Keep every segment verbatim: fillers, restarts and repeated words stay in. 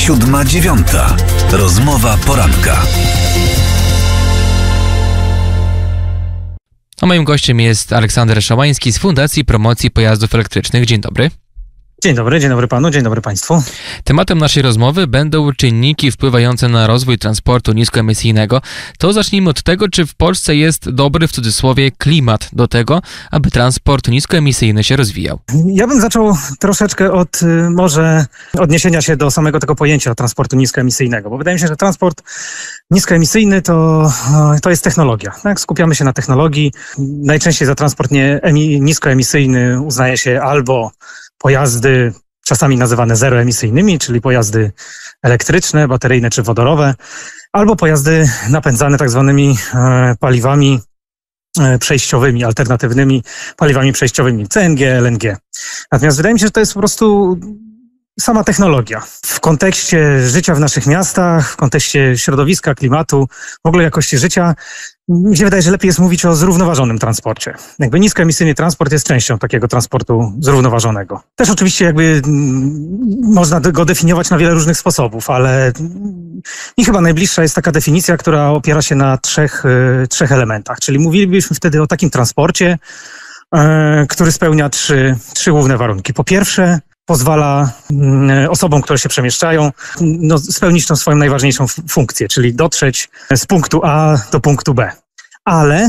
Siódma, dziewiąta. Rozmowa poranka. A moim gościem jest Aleksander Szałański z Fundacji Promocji Pojazdów Elektrycznych. Dzień dobry. Dzień dobry, dzień dobry panu, dzień dobry państwu. Tematem naszej rozmowy będą czynniki wpływające na rozwój transportu niskoemisyjnego. To zacznijmy od tego, czy w Polsce jest dobry, w cudzysłowie, klimat do tego, aby transport niskoemisyjny się rozwijał. Ja bym zaczął troszeczkę od y, może odniesienia się do samego tego pojęcia transportu niskoemisyjnego, bo wydaje mi się, że transport niskoemisyjny to, to jest technologia. Tak? Skupiamy się na technologii. Najczęściej za transport nie, emi, niskoemisyjny uznaje się albo pojazdy czasami nazywane zeroemisyjnymi, czyli pojazdy elektryczne, bateryjne czy wodorowe, albo pojazdy napędzane tak zwanymi e, paliwami e, przejściowymi, alternatywnymi paliwami przejściowymi, C N G, L N G. Natomiast wydaje mi się, że to jest po prostu sama technologia. W kontekście życia w naszych miastach, w kontekście środowiska, klimatu, w ogóle jakości życia, mi się wydaje, że lepiej jest mówić o zrównoważonym transporcie. Jakby niskoemisyjny transport jest częścią takiego transportu zrównoważonego. Też oczywiście jakby można go definiować na wiele różnych sposobów, ale mi chyba najbliższa jest taka definicja, która opiera się na trzech, trzech elementach. Czyli mówilibyśmy wtedy o takim transporcie, który spełnia trzy, trzy główne warunki. Po pierwsze, pozwala osobom, które się przemieszczają, no, spełnić tą swoją najważniejszą funkcję, czyli dotrzeć z punktu A do punktu B. Ale,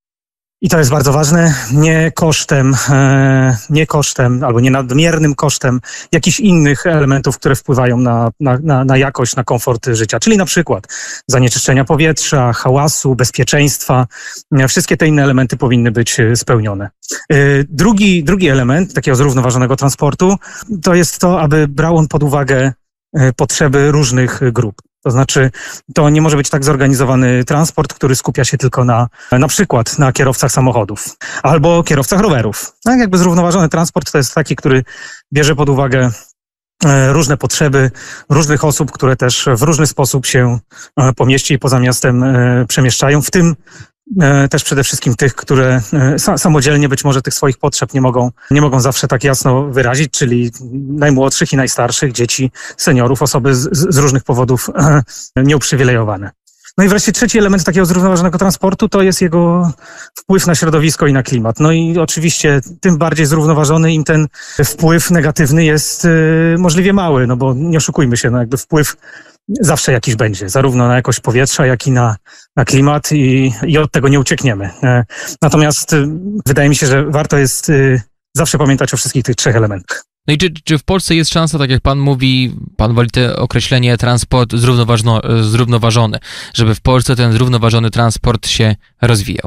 i to jest bardzo ważne, nie kosztem, nie kosztem albo nie nadmiernym kosztem jakichś innych elementów, które wpływają na, na, na jakość, na komfort życia. Czyli na przykład zanieczyszczenia powietrza, hałasu, bezpieczeństwa. Wszystkie te inne elementy powinny być spełnione. Drugi, drugi element takiego zrównoważonego transportu to jest to, aby brał on pod uwagę potrzeby różnych grup. To znaczy, to nie może być tak zorganizowany transport, który skupia się tylko na, na przykład na kierowcach samochodów albo kierowcach rowerów. Tak, jakby zrównoważony transport to jest taki, który bierze pod uwagę różne potrzeby różnych osób, które też w różny sposób się po mieście i poza miastem przemieszczają, w tym też przede wszystkim tych, które samodzielnie być może tych swoich potrzeb nie mogą, nie mogą zawsze tak jasno wyrazić, czyli najmłodszych i najstarszych, dzieci, seniorów, osoby z, z różnych powodów nieuprzywilejowane. No i wreszcie trzeci element takiego zrównoważonego transportu to jest jego wpływ na środowisko i na klimat. No i oczywiście tym bardziej zrównoważony, im ten wpływ negatywny jest możliwie mały, no bo nie oszukujmy się, no jakby wpływ zawsze jakiś będzie, zarówno na jakość powietrza, jak i na, na klimat i, i od tego nie uciekniemy. Natomiast wydaje mi się, że warto jest zawsze pamiętać o wszystkich tych trzech elementach. No i czy, czy w Polsce jest szansa, tak jak pan mówi, pan woli to określenie transport zrównoważony, żeby w Polsce ten zrównoważony transport się rozwijał?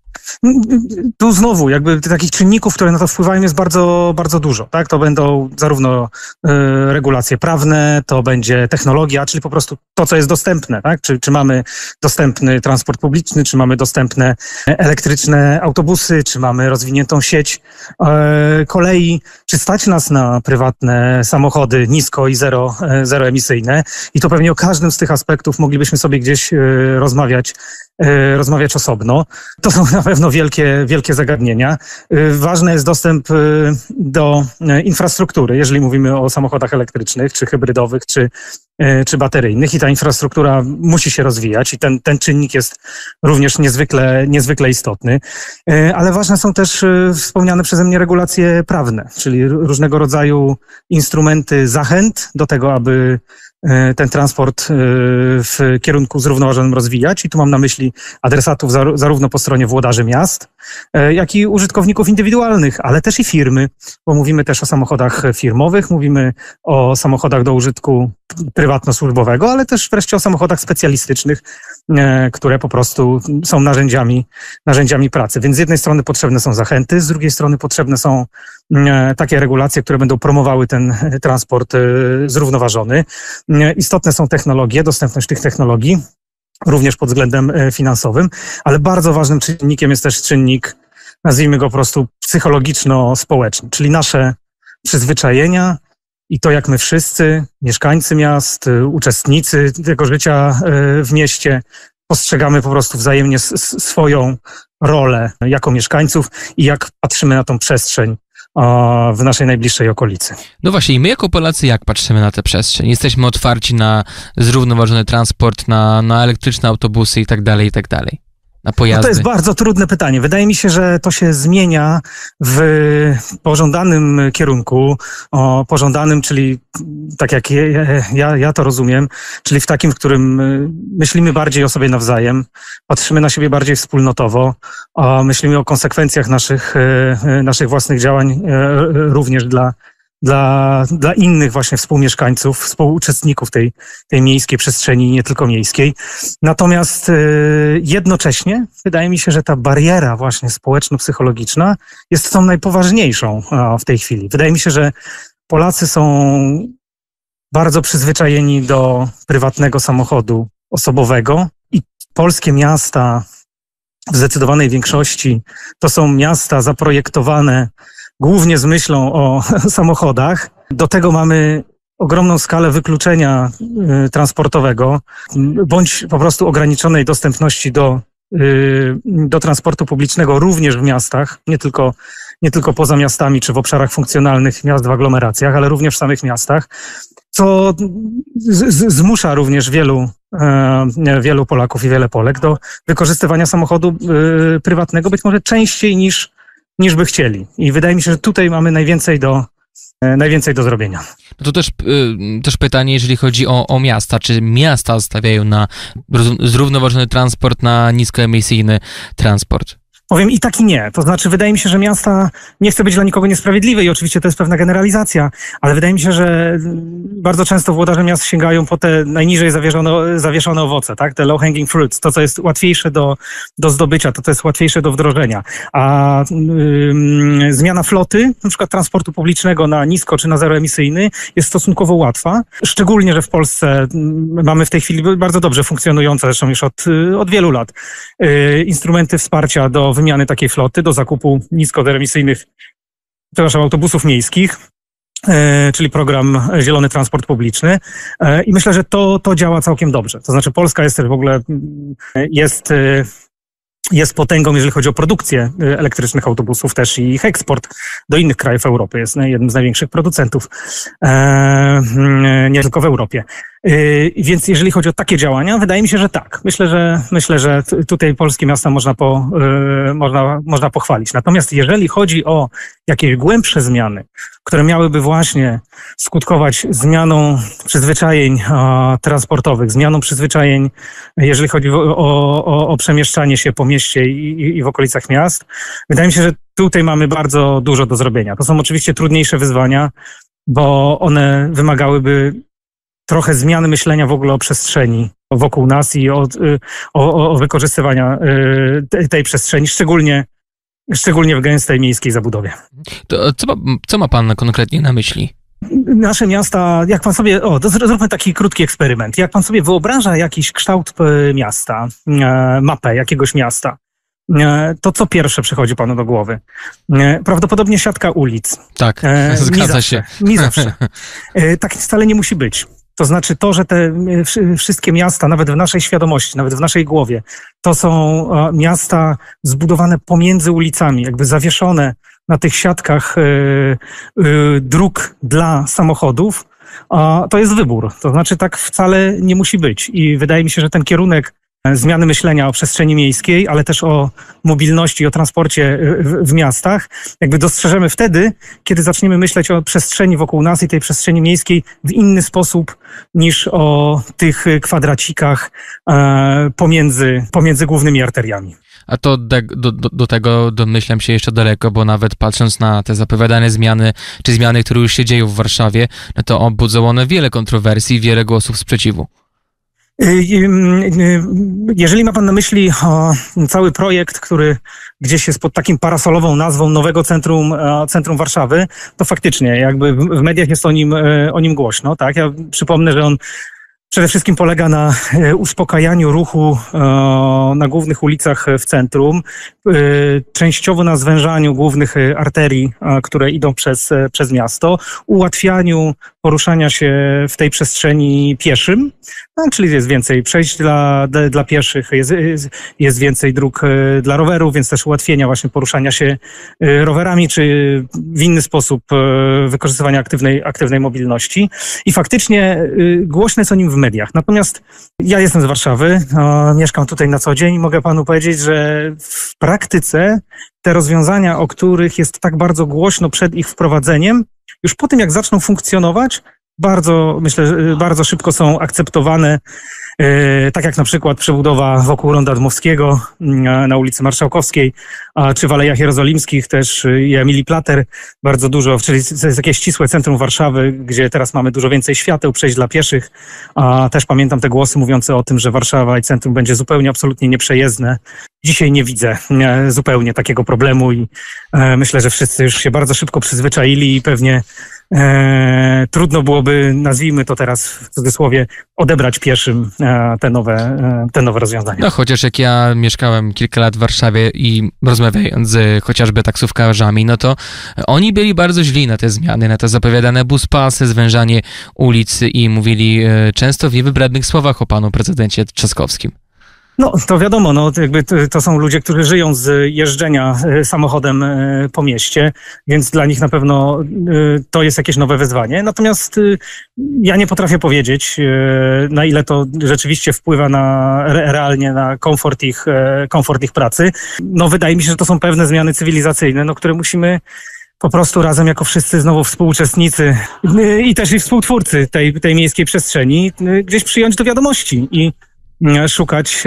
Tu znowu, jakby takich czynników, które na to wpływają, jest bardzo, bardzo dużo. Tak? To będą zarówno y, regulacje prawne, to będzie technologia, czyli po prostu to, co jest dostępne. Tak? Czy, czy mamy dostępny transport publiczny, czy mamy dostępne elektryczne autobusy, czy mamy rozwiniętą sieć y, kolei, czy stać nas na prywatne samochody nisko i zero, y, zeroemisyjne. I to pewnie o każdym z tych aspektów moglibyśmy sobie gdzieś y, rozmawiać, y, rozmawiać osobno. To są na pewno wielkie, wielkie zagadnienia. Ważny jest dostęp do infrastruktury, jeżeli mówimy o samochodach elektrycznych, czy hybrydowych, czy, czy bateryjnych i ta infrastruktura musi się rozwijać i ten, ten czynnik jest również niezwykle, niezwykle istotny. Ale ważne są też wspomniane przeze mnie regulacje prawne, czyli różnego rodzaju instrumenty zachęt do tego, aby ten transport w kierunku zrównoważonym rozwijać. I tu mam na myśli adresatów zarówno po stronie włodarzy miast, jak i użytkowników indywidualnych, ale też i firmy, bo mówimy też o samochodach firmowych, mówimy o samochodach do użytku prywatno-służbowego, ale też wreszcie o samochodach specjalistycznych, które po prostu są narzędziami, narzędziami pracy. Więc z jednej strony potrzebne są zachęty, z drugiej strony potrzebne są takie regulacje, które będą promowały ten transport zrównoważony. Istotne są technologie, dostępność tych technologii, również pod względem finansowym, ale bardzo ważnym czynnikiem jest też czynnik, nazwijmy go po prostu psychologiczno-społeczny, czyli nasze przyzwyczajenia i to, jak my wszyscy, mieszkańcy miast, uczestnicy tego życia w mieście, postrzegamy po prostu wzajemnie swoją rolę jako mieszkańców i jak patrzymy na tą przestrzeń w naszej najbliższej okolicy. No właśnie, i my jako Polacy jak patrzymy na tę przestrzeń? Jesteśmy otwarci na zrównoważony transport, na, na elektryczne autobusy i tak dalej, i tak dalej. Na pojazdy. No to jest bardzo trudne pytanie. Wydaje mi się, że to się zmienia w pożądanym kierunku, o pożądanym, czyli tak jak ja, ja to rozumiem, czyli w takim, w którym myślimy bardziej o sobie nawzajem, patrzymy na siebie bardziej wspólnotowo, a myślimy o konsekwencjach naszych, naszych własnych działań również dla Dla, dla innych właśnie współmieszkańców, współuczestników tej, tej miejskiej przestrzeni, nie tylko miejskiej. Natomiast y, jednocześnie wydaje mi się, że ta bariera właśnie społeczno-psychologiczna jest tą najpoważniejszą a, w tej chwili. Wydaje mi się, że Polacy są bardzo przyzwyczajeni do prywatnego samochodu osobowego i polskie miasta w zdecydowanej większości to są miasta zaprojektowane głównie z myślą o samochodach. Do tego mamy ogromną skalę wykluczenia y, transportowego, bądź po prostu ograniczonej dostępności do, y, do transportu publicznego również w miastach, nie tylko, nie tylko poza miastami czy w obszarach funkcjonalnych miast w aglomeracjach, ale również w samych miastach, co z, z, zmusza również wielu, y, wielu Polaków i wiele Polek do wykorzystywania samochodu y, prywatnego być może częściej niż niż by chcieli. I wydaje mi się, że tutaj mamy najwięcej do, e, najwięcej do zrobienia. No to też, y, też pytanie, jeżeli chodzi o, o miasta. Czy miasta stawiają na zrównoważony transport, na niskoemisyjny transport? Powiem i tak i nie. To znaczy wydaje mi się, że miasta, nie chcę być dla nikogo niesprawiedliwy i oczywiście to jest pewna generalizacja, ale wydaje mi się, że bardzo często włodarze miast sięgają po te najniżej zawieszone, zawieszone owoce, tak? Te low hanging fruits, to co jest łatwiejsze do, do zdobycia, to co jest łatwiejsze do wdrożenia. A yy, zmiana floty, na przykład transportu publicznego na nisko czy na zeroemisyjny jest stosunkowo łatwa. Szczególnie, że w Polsce mamy w tej chwili bardzo dobrze funkcjonujące, zresztą już od, od wielu lat, yy, instrumenty wsparcia do wymiany takiej floty, do zakupu niskoemisyjnych, przepraszam, autobusów miejskich, e, czyli program Zielony Transport Publiczny. E, I myślę, że to, to działa całkiem dobrze. To znaczy Polska jest też w ogóle, jest, jest potęgą, jeżeli chodzi o produkcję elektrycznych autobusów też i ich eksport do innych krajów Europy. Jest jednym z największych producentów, e, nie tylko w Europie. Więc jeżeli chodzi o takie działania, wydaje mi się, że tak. Myślę, że myślę, że tutaj polskie miasta można, po, można, można pochwalić. Natomiast jeżeli chodzi o jakieś głębsze zmiany, które miałyby właśnie skutkować zmianą przyzwyczajeń transportowych, zmianą przyzwyczajeń, jeżeli chodzi o, o, o przemieszczanie się po mieście i, i w okolicach miast, wydaje mi się, że tutaj mamy bardzo dużo do zrobienia. To są oczywiście trudniejsze wyzwania, bo one wymagałyby trochę zmiany myślenia w ogóle o przestrzeni wokół nas i o, o, o wykorzystywaniu tej przestrzeni, szczególnie, szczególnie w gęstej miejskiej zabudowie. To co, ma, co ma pan konkretnie na myśli? Nasze miasta, jak pan sobie, o, to zróbmy taki krótki eksperyment. Jak pan sobie wyobraża jakiś kształt miasta, mapę jakiegoś miasta, to co pierwsze przychodzi panu do głowy? Prawdopodobnie siatka ulic. Tak, zgadza mi się. Mi zawsze. Tak wcale nie musi być. To znaczy to, że te wszystkie miasta, nawet w naszej świadomości, nawet w naszej głowie, to są miasta zbudowane pomiędzy ulicami, jakby zawieszone na tych siatkach dróg dla samochodów, to jest wybór. To znaczy tak wcale nie musi być. I wydaje mi się, że ten kierunek zmiany myślenia o przestrzeni miejskiej, ale też o mobilności, o transporcie w, w miastach, jakby dostrzeżemy wtedy, kiedy zaczniemy myśleć o przestrzeni wokół nas i tej przestrzeni miejskiej w inny sposób niż o tych kwadracikach e, pomiędzy, pomiędzy głównymi arteriami. A to do, do, do tego domyślam się jeszcze daleko, bo nawet patrząc na te zapowiadane zmiany, czy zmiany, które już się dzieją w Warszawie, no to budzą one wiele kontrowersji, wiele głosów sprzeciwu. Jeżeli ma pan na myśli o cały projekt, który gdzieś jest pod takim parasolową nazwą nowego centrum, centrum Warszawy, to faktycznie jakby w mediach jest o nim, o nim głośno, tak? Ja przypomnę, że on przede wszystkim polega na uspokajaniu ruchu na głównych ulicach w centrum, częściowo na zwężaniu głównych arterii, które idą przez, przez miasto, ułatwianiu poruszania się w tej przestrzeni pieszym, no, czyli jest więcej przejść dla, dla, dla pieszych, jest, jest więcej dróg dla rowerów, więc też ułatwienia właśnie poruszania się rowerami, czy w inny sposób wykorzystywania aktywnej, aktywnej mobilności. I faktycznie głośno jest o nim w mediach. Natomiast ja jestem z Warszawy, mieszkam tutaj na co dzień i mogę panu powiedzieć, że w praktyce te rozwiązania, o których jest tak bardzo głośno przed ich wprowadzeniem, już po tym jak zaczną funkcjonować, bardzo, myślę, bardzo szybko są akceptowane, tak jak na przykład przebudowa wokół Ronda Dmowskiego na ulicy Marszałkowskiej, czy w Alejach Jerozolimskich też i Emilii Plater bardzo dużo, czyli to jest jakieś ścisłe centrum Warszawy, gdzie teraz mamy dużo więcej świateł, przejść dla pieszych, a też pamiętam te głosy mówiące o tym, że Warszawa i centrum będzie zupełnie, absolutnie nieprzejezdne. Dzisiaj nie widzę zupełnie takiego problemu i myślę, że wszyscy już się bardzo szybko przyzwyczaili i pewnie E, trudno byłoby, nazwijmy to teraz w cudzysłowie, odebrać pieszym e, te, nowe, e, te nowe rozwiązania. No chociaż jak ja mieszkałem kilka lat w Warszawie i rozmawiając z chociażby taksówkarzami, no to oni byli bardzo źli na te zmiany, na te zapowiadane buspasy, zwężanie ulic i mówili e, często w niewybrednych słowach o panu prezydencie Trzaskowskim. No, to wiadomo, no, jakby to, to są ludzie, którzy żyją z jeżdżenia samochodem po mieście, więc dla nich na pewno to jest jakieś nowe wyzwanie. Natomiast ja nie potrafię powiedzieć, na ile to rzeczywiście wpływa na, realnie na komfort ich, komfort ich pracy. No, wydaje mi się, że to są pewne zmiany cywilizacyjne, no, które musimy po prostu razem jako wszyscy znowu współuczestnicy i też i współtwórcy tej, tej miejskiej przestrzeni gdzieś przyjąć do wiadomości i szukać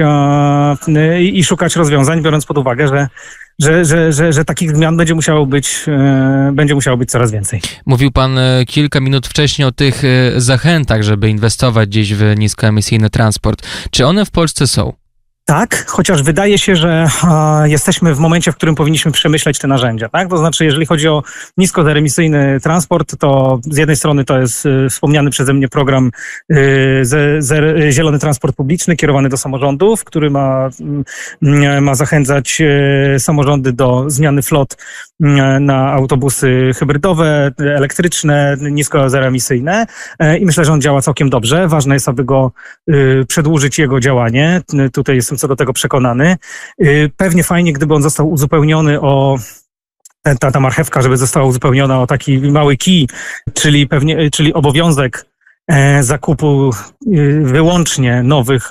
e, i szukać rozwiązań, biorąc pod uwagę, że, że, że, że, że takich zmian będzie musiało być, e, będzie musiało być coraz więcej. Mówił pan kilka minut wcześniej o tych zachętach, żeby inwestować gdzieś w niskoemisyjny transport. Czy one w Polsce są? Tak, chociaż wydaje się, że a, jesteśmy w momencie, w którym powinniśmy przemyśleć te narzędzia, tak? To znaczy, jeżeli chodzi o niskoemisyjny transport, to z jednej strony to jest y, wspomniany przeze mnie program y, z, z, Zielony Transport Publiczny kierowany do samorządów, który ma, y, ma zachęcać y, samorządy do zmiany flot y, na autobusy hybrydowe, elektryczne, nisko-zeroemisyjne y, i myślę, że on działa całkiem dobrze. Ważne jest, aby go y, przedłużyć jego działanie. Y, tutaj jest co do tego przekonany. Pewnie fajnie, gdyby on został uzupełniony o ta, ta marchewka, żeby została uzupełniona o taki mały kij, czyli pewnie, czyli obowiązek zakupu wyłącznie nowych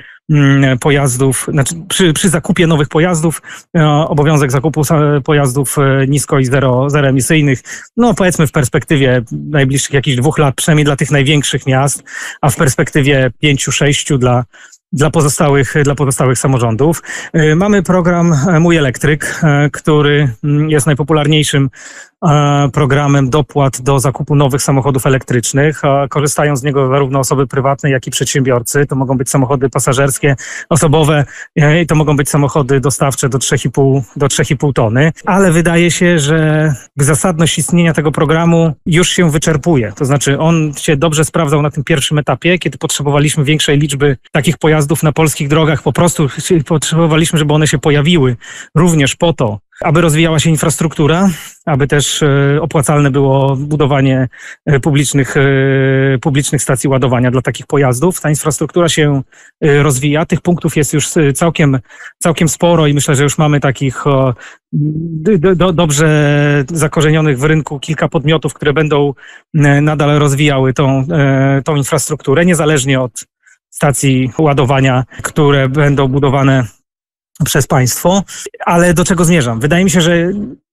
pojazdów, znaczy przy, przy zakupie nowych pojazdów, obowiązek zakupu pojazdów nisko i zero, zeroemisyjnych, no powiedzmy w perspektywie najbliższych jakichś dwóch lat, przynajmniej dla tych największych miast, a w perspektywie pięciu, sześciu dla Dla pozostałych, dla pozostałych samorządów. Mamy program Mój Elektryk, który jest najpopularniejszym programem dopłat do zakupu nowych samochodów elektrycznych. Korzystają z niego zarówno osoby prywatne, jak i przedsiębiorcy. To mogą być samochody pasażerskie, osobowe i to mogą być samochody dostawcze do trzy i pół, do trzy i pół tony. Ale wydaje się, że zasadność istnienia tego programu już się wyczerpuje. To znaczy on się dobrze sprawdzał na tym pierwszym etapie, kiedy potrzebowaliśmy większej liczby takich pojazdów na polskich drogach. Po prostu potrzebowaliśmy, żeby one się pojawiły również po to, aby rozwijała się infrastruktura, aby też opłacalne było budowanie publicznych, publicznych stacji ładowania dla takich pojazdów. Ta infrastruktura się rozwija, tych punktów jest już całkiem, całkiem sporo i myślę, że już mamy takich do, do, dobrze zakorzenionych w rynku kilka podmiotów, które będą nadal rozwijały tą, tą infrastrukturę, niezależnie od stacji ładowania, które będą budowane przez państwo. Ale do czego zmierzam? Wydaje mi się, że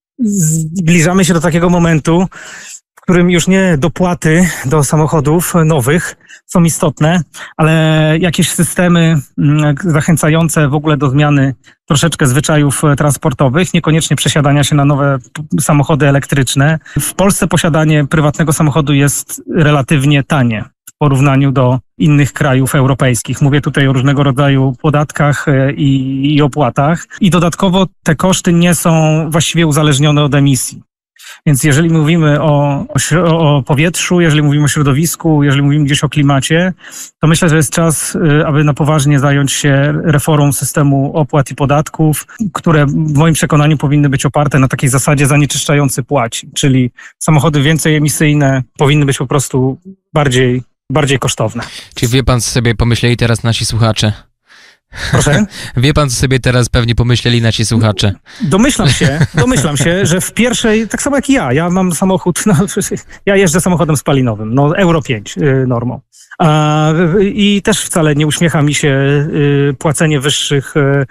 zbliżamy się do takiego momentu, w którym już nie dopłaty do samochodów nowych są istotne, ale jakieś systemy zachęcające w ogóle do zmiany troszeczkę zwyczajów transportowych, niekoniecznie przesiadania się na nowe samochody elektryczne. W Polsce posiadanie prywatnego samochodu jest relatywnie tanie w porównaniu do innych krajów europejskich. Mówię tutaj o różnego rodzaju podatkach i, i opłatach. I dodatkowo te koszty nie są właściwie uzależnione od emisji. Więc jeżeli mówimy o, o, o powietrzu, jeżeli mówimy o środowisku, jeżeli mówimy gdzieś o klimacie, to myślę, że jest czas, aby na poważnie zająć się reformą systemu opłat i podatków, które w moim przekonaniu powinny być oparte na takiej zasadzie zanieczyszczający płaci, czyli samochody więcej emisyjne powinny być po prostu bardziej, bardziej kosztowne. Czy wie pan, co sobie pomyśleli teraz nasi słuchacze? Proszę? Wie pan, co sobie teraz pewnie pomyśleli nasi słuchacze? Domyślam się, domyślam się, że w pierwszej, tak samo jak ja, ja mam samochód, no, ja jeżdżę samochodem spalinowym, no Euro pięć y, normą. A, I też wcale nie uśmiecha mi się y, płacenie wyższych, y,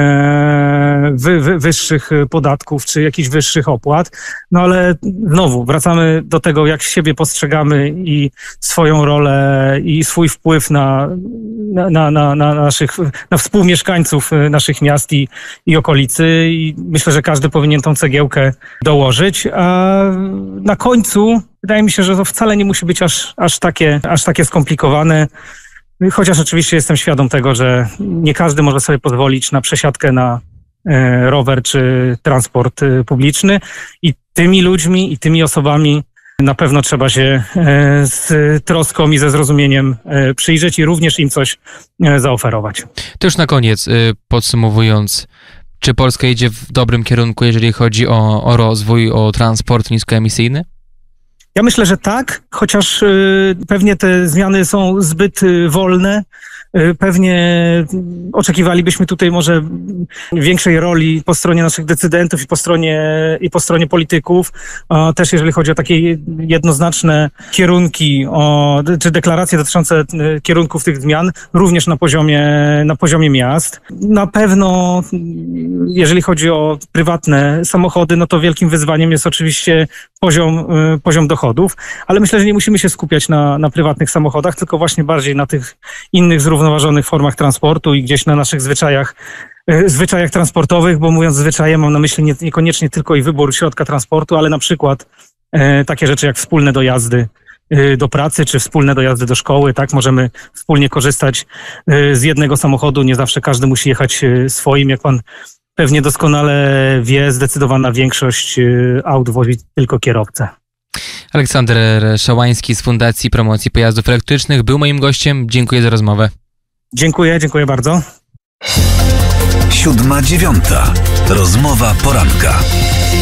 wy, wy, wyższych podatków czy jakichś wyższych opłat, no ale znowu wracamy do tego, jak siebie postrzegamy i swoją rolę i swój wpływ na, na, na, na, na naszych, na współmieszkańców naszych miast i, i okolicy i myślę, że każdy powinien tą cegiełkę dołożyć, a na końcu wydaje mi się, że to wcale nie musi być aż, aż, takie, aż takie skomplikowane, chociaż oczywiście jestem świadom tego, że nie każdy może sobie pozwolić na przesiadkę na e, rower czy transport e, publiczny i tymi ludźmi i tymi osobami na pewno trzeba się e, z troską i ze zrozumieniem e, przyjrzeć i również im coś e, zaoferować. To już na koniec, y, podsumowując, czy Polska idzie w dobrym kierunku, jeżeli chodzi o, o rozwój, o transport niskoemisyjny? Ja myślę, że tak, chociaż y, pewnie te zmiany są zbyt y, wolne. Y, pewnie oczekiwalibyśmy tutaj może większej roli po stronie naszych decydentów i po stronie, i po stronie polityków. A też jeżeli chodzi o takie jednoznaczne kierunki, o, czy deklaracje dotyczące y, kierunków tych zmian, również na poziomie, na poziomie miast. Na pewno, jeżeli chodzi o prywatne samochody, no to wielkim wyzwaniem jest oczywiście poziom, y, poziom dochodów, ale myślę, że nie musimy się skupiać na, na prywatnych samochodach, tylko właśnie bardziej na tych innych zrównoważonych formach transportu i gdzieś na naszych zwyczajach, y, zwyczajach transportowych, bo mówiąc zwyczaje mam na myśli nie, niekoniecznie tylko i wybór środka transportu, ale na przykład y, takie rzeczy jak wspólne dojazdy y, do pracy, czy wspólne dojazdy do szkoły, tak? Możemy wspólnie korzystać y, z jednego samochodu, nie zawsze każdy musi jechać y, swoim, jak pan pewnie doskonale wie, zdecydowana większość y, aut wozi tylko kierowcę. Aleksander Szałański z Fundacji Promocji Pojazdów Elektrycznych był moim gościem. Dziękuję za rozmowę. Dziękuję, dziękuję bardzo. Siódma dziewiąta. Rozmowa poranka.